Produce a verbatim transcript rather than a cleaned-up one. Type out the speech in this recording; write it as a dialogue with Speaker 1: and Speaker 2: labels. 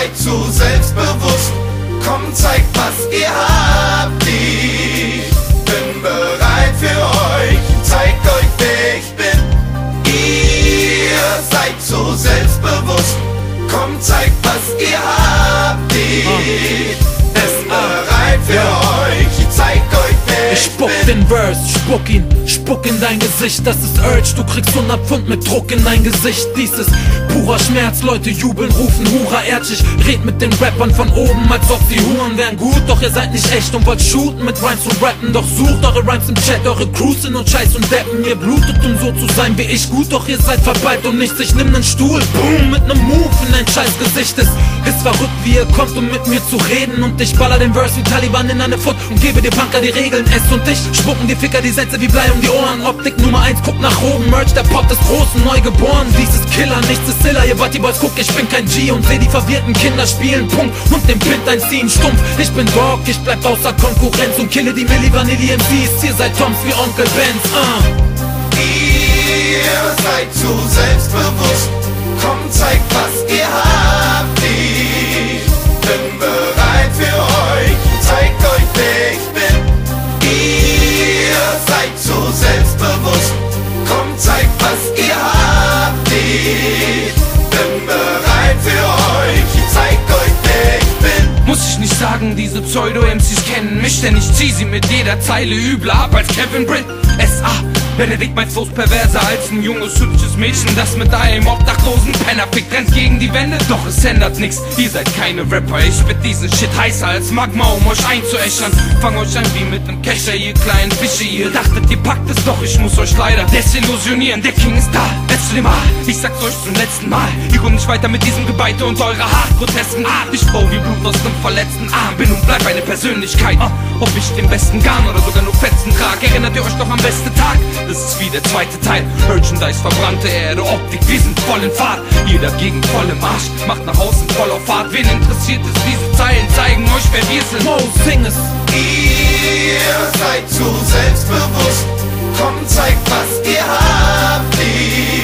Speaker 1: seid zu selbstbewusst. Kommt, zeigt, was ihr habt. Ich bin bereit für euch, zeig euch, wer ich bin. Ihr seid zu selbstbewusst. Kommt, zeigt, was ihr habt. Ich bin bereit für euch, ich zeig euch, wer ich bin.
Speaker 2: Ich spuck den Verse, spuck ihn, spuck in dein Gesicht. Das ist Urge, du kriegst hundert Pfund mit Druck in dein Gesicht. Dies ist purer Schmerz, Leute jubeln, rufen Hurra, Erdsch. Ich red mit den Rappern von oben, als ob sie Huren wären gut. Doch ihr seid nicht echt und wollt shooten mit Rhymes und rappen. Doch sucht eure Rhymes im Chat, eure Crews sind und Scheiß und Deppen. Ihr blutet, um so zu sein wie ich gut, doch ihr seid verballt und nichts. Ich nimm nen Stuhl, boom, mit nem Move in dein scheiß Gesicht. Es ist verrückt, wie ihr kommt, um mit mir zu reden. Und ich baller den Verse wie Taliban in eine Foot und gebe dir Punker die Regeln. Es und ich spucken die Ficker die Sätze wie Blei um die Ohren. Optik Nummer eins, guck nach oben, Merch, der Pop des Großen, neugeboren. Dies ist Killer, nichts ist Zilla, ihr Butty Boys, guck, ich bin kein G und seh die verwirrten Kinder spielen, Punkt. Und den Blind einziehen, stumpf, ich bin Dog, ich bleib außer Konkurrenz und kille die Milli Vanilli M Cs. Ihr seid Toms wie Onkel Benz, uh.
Speaker 1: Ihr seid zu selbstbewusst. Kommt, zeigt, was ihr habt. Ich bin bereit für euch, zeig euch, wer ich bin. Ihr seid zu selbstbewusst. Kommt, zeigt, was ihr habt. Ich bin bereit für euch, ich zeig euch, wer ich bin.
Speaker 3: Muss ich nicht sagen, diese Pseudo-M Cs kennen mich, denn ich zieh sie mit jeder Zeile übler ab als Kevin Britt. S A Benedikt meint Flows perverser als ein junges, hübsches Mädchen, das mit einem obdachlosen Penner fickt, rennt gegen die Wände. Doch es ändert nix, ihr seid keine Rapper. Ich spit diesen Shit heißer als Magma, um euch einzuäschern. Fang euch an wie mit nem Kescher, ihr kleinen Fische. Ihr dachtet, ihr packt es, doch ich muss euch leider desillusionieren. Der King ist da, es schlimmer. Ich sag's euch zum letzten Mal. Ihr kommt nicht weiter mit diesem Gebeite und eurer hart grotesken Art. Ich flow wie Blut aus nem verletzten Arm, bin und bleib eine Persönlichkeit. Ob ich den besten Garn oder sogar nur Fetzen trage, erinnert ihr euch noch am besten Tag? Das ist wie der zweite Teil. Merchandise, verbrannte Erde, Optik, wir sind voll in Fahrt. Ihr dagegen voll im Arsch, macht nach außen voll auf Fahrt. Wen interessiert es, diese Zeilen zeigen euch, wer wir sind.
Speaker 2: Mo, sing es.
Speaker 1: Ihr seid zu selbstbewusst. Kommt, zeigt, was ihr habt.